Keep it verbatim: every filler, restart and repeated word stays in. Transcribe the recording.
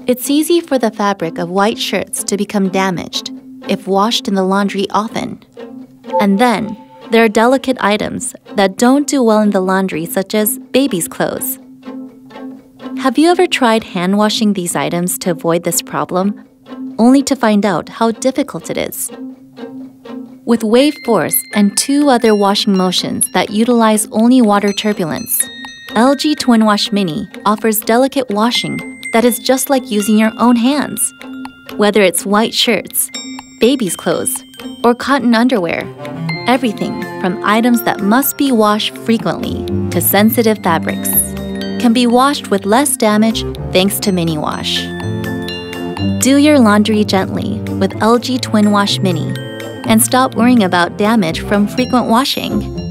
It's easy for the fabric of white shirts to become damaged if washed in the laundry often. And then, there are delicate items that don't do well in the laundry, such as baby's clothes. Have you ever tried hand washing these items to avoid this problem, only to find out how difficult it is? With Wave Force and two other washing motions that utilize only water turbulence, L G Twin Wash Mini offers delicate washing that is just like using your own hands. Whether it's white shirts, baby's clothes, or cotton underwear, everything from items that must be washed frequently to sensitive fabrics can be washed with less damage thanks to Mini Wash. Do your laundry gently with L G Twin Wash Mini and stop worrying about damage from frequent washing.